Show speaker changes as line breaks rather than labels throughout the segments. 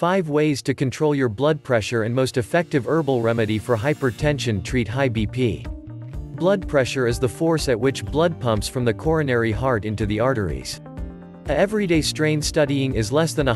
5 ways to control your blood pressure and most effective herbal remedy for hypertension. Treat high BP. Blood pressure is the force at which blood pumps from the coronary heart into the arteries. A everyday strain studying is less than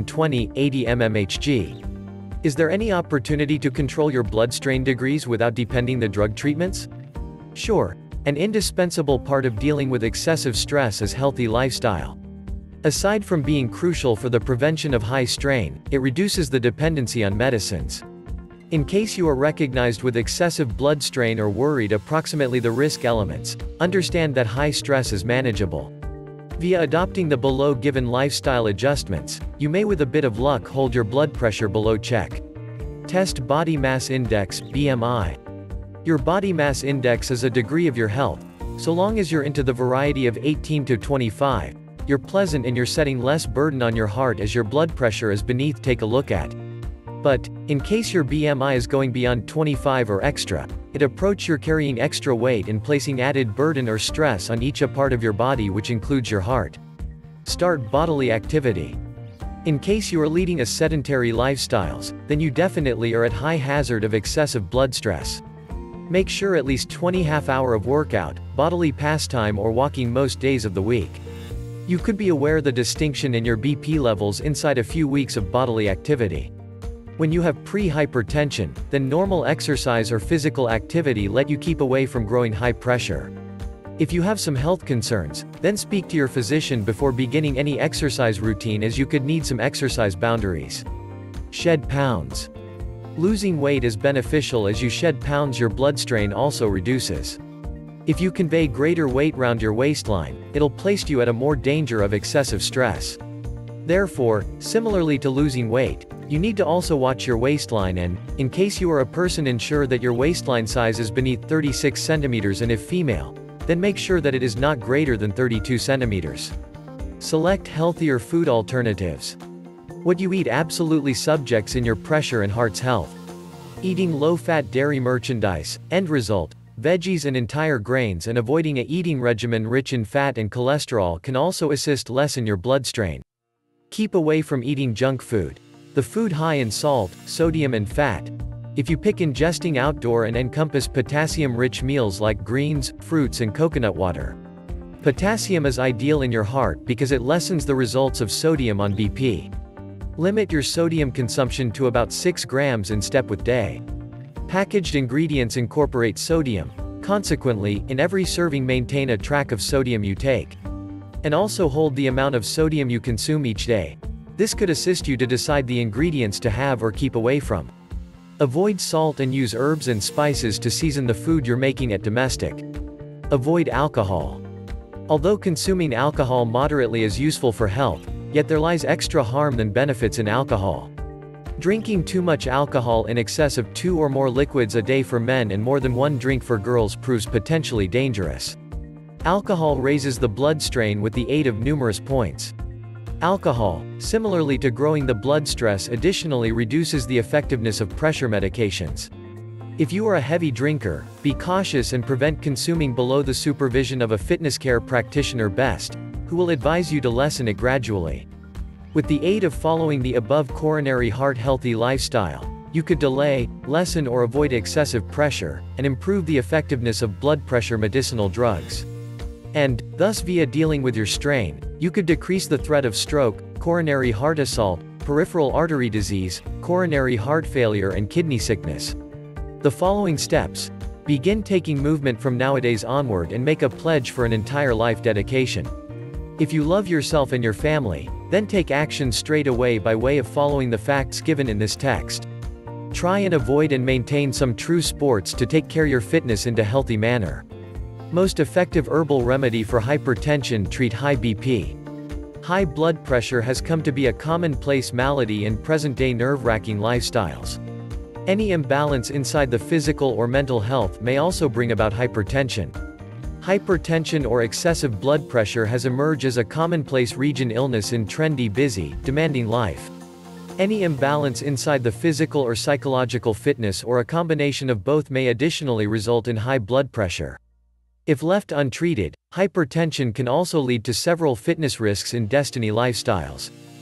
120/80 mmHg. Is there any opportunity to control your blood strain degrees without depending the drug treatments? Sure. An indispensable part of dealing with excessive stress is healthy lifestyle. Aside from being crucial for the prevention of high strain, it reduces the dependency on medicines. In case you are recognized with excessive blood strain or worried approximately the risk elements, understand that high stress is manageable. Via adopting the below given lifestyle adjustments, you may with a bit of luck hold your blood pressure below check. Test Body Mass Index, BMI. Your body mass index is a degree of your health. So long as you're into the variety of 18 to 25, you're pleasant and you're setting less burden on your heart as your blood pressure is beneath. Take a look at. But, in case your BMI is going beyond 25 or extra, it approach you're carrying extra weight and placing added burden or stress on each a part of your body, which includes your heart. Start bodily activity. In case you are leading a sedentary lifestyles, then you definitely are at high hazard of excessive blood stress. Make sure at least 20 half-hour of workout, bodily pastime or walking most days of the week. You could be aware the distinction in your BP levels inside a few weeks of bodily activity. When you have pre-hypertension, then normal exercise or physical activity let you keep away from growing high pressure. If you have some health concerns, then speak to your physician before beginning any exercise routine, as you could need some exercise boundaries. Shed pounds. Losing weight is beneficial. As you shed pounds, your blood strain also reduces. If you convey greater weight round your waistline, it'll place you at a more danger of excessive stress. Therefore, similarly to losing weight, you need to also watch your waistline and, in case you are a person, ensure that your waistline size is beneath 36 centimeters, and if female, then make sure that it is not greater than 32 centimeters. Select healthier food alternatives. What you eat absolutely subjects in your pressure and heart's health. Eating low-fat dairy merchandise, end result, veggies and entire grains, and avoiding a eating regimen rich in fat and cholesterol can also assist lessen your blood strain. Keep away from eating junk food. The food high in salt, sodium and fat. If you pick ingesting outdoor and encompass potassium-rich meals like greens, fruits and coconut water. Potassium is ideal in your heart because it lessens the results of sodium on BP. Limit your sodium consumption to about 6 grams in step with day. Packaged ingredients incorporate sodium. Consequently, in every serving maintain a track of sodium you take. And also hold the amount of sodium you consume each day. This could assist you to decide the ingredients to have or keep away from. Avoid salt and use herbs and spices to season the food you're making at domestic. Avoid alcohol. Although consuming alcohol moderately is useful for health, yet there lies extra harm than benefits in alcohol. Drinking too much alcohol in excess of 2 or more liquids a day for men and more than 1 drink for girls proves potentially dangerous. Alcohol raises the blood strain with the aid of numerous points. Alcohol, similarly to growing the blood stress, additionally reduces the effectiveness of pressure medications. If you are a heavy drinker, be cautious and prevent consuming below the supervision of a fitness care practitioner best, who will advise you to lessen it gradually. With the aid of following the above coronary heart healthy lifestyle, you could delay, lessen or avoid excessive pressure, and improve the effectiveness of blood pressure medicinal drugs. And, thus via dealing with your strain, you could decrease the threat of stroke, coronary heart assault, peripheral artery disease, coronary heart failure and kidney sickness. The following steps. Begin taking movement from nowadays onward and make a pledge for an entire life dedication. If you love yourself and your family, then take action straight away by way of following the facts given in this text. Try and avoid and maintain some true sports to take care your fitness into healthy manner. Most effective herbal remedy for hypertension. Treat high BP. High blood pressure has come to be a commonplace malady in present-day nerve-wracking lifestyles. Any imbalance inside the physical or mental health may also bring about hypertension. Hypertension or excessive blood pressure has emerged as a commonplace region illness in trendy, busy, demanding life. Any imbalance inside the physical or psychological fitness or a combination of both may additionally result in high blood pressure. If left untreated, hypertension can also lead to several fitness risks in destiny lifestyles.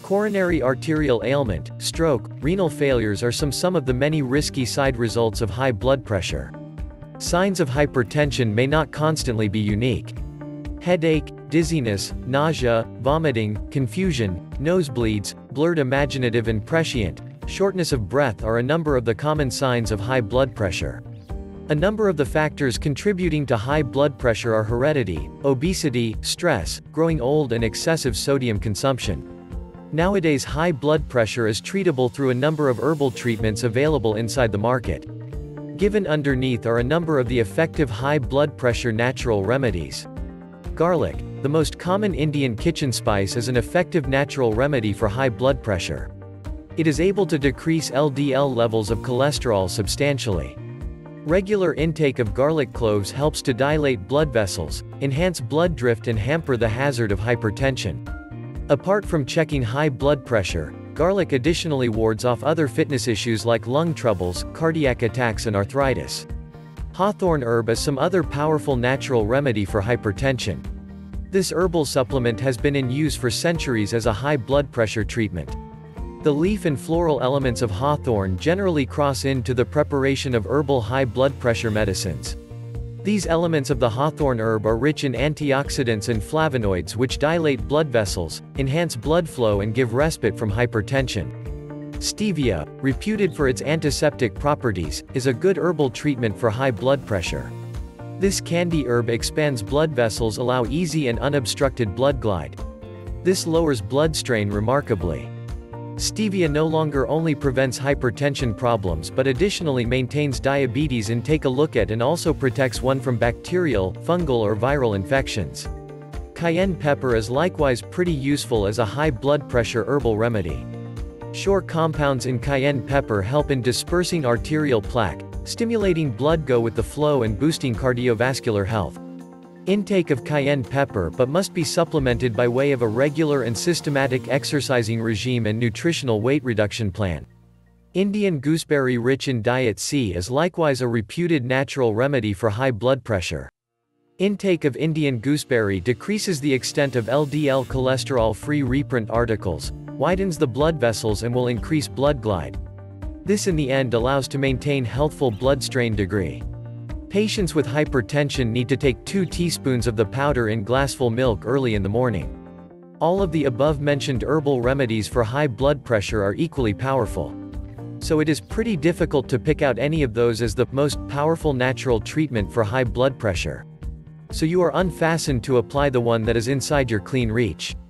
Coronary arterial ailment, stroke, renal failures are some of the many risky side results of high blood pressure. Signs of hypertension may not constantly be unique. Headache, dizziness, nausea, vomiting, confusion, nosebleeds, blurred imaginative and prescient, shortness of breath are a number of the common signs of high blood pressure. A number of the factors contributing to high blood pressure are heredity, obesity, stress, growing old and excessive sodium consumption. Nowadays high blood pressure is treatable through a number of herbal treatments available inside the market. Given underneath are a number of the effective high blood pressure natural remedies. Garlic, the most common Indian kitchen spice, is an effective natural remedy for high blood pressure. It is able to decrease LDL levels of cholesterol substantially. Regular intake of garlic cloves helps to dilate blood vessels, enhance blood drift and hamper the hazard of hypertension. Apart from checking high blood pressure, garlic additionally wards off other fitness issues like lung troubles, cardiac attacks and arthritis. Hawthorn herb is some other powerful natural remedy for hypertension. This herbal supplement has been in use for centuries as a high blood pressure treatment. The leaf and floral elements of hawthorn generally cross into the preparation of herbal high blood pressure medicines. These elements of the hawthorn herb are rich in antioxidants and flavonoids which dilate blood vessels, enhance blood flow and give respite from hypertension. Stevia, reputed for its antiseptic properties, is a good herbal treatment for high blood pressure. This candy herb expands blood vessels, allow easy and unobstructed blood glide. This lowers blood strain remarkably. Stevia no longer only prevents hypertension problems but additionally maintains diabetes and take a look at and also protects one from bacterial, fungal or viral infections. Cayenne pepper is likewise pretty useful as a high blood pressure herbal remedy. Sure compounds in cayenne pepper help in dispersing arterial plaque, stimulating blood go with the flow and boosting cardiovascular health. Intake of cayenne pepper but must be supplemented by way of a regular and systematic exercising regime and nutritional weight reduction plan. Indian gooseberry rich in diet C is likewise a reputed natural remedy for high blood pressure. Intake of Indian gooseberry decreases the extent of LDL cholesterol-free reprint articles, widens the blood vessels and will increase blood glide. This in the end allows to maintain healthful blood strain degree. Patients with hypertension need to take 2 teaspoons of the powder in glassful milk early in the morning. All of the above-mentioned herbal remedies for high blood pressure are equally powerful. So it is pretty difficult to pick out any of those as the most powerful natural treatment for high blood pressure. So you are unfastened to apply the one that is inside your clean reach.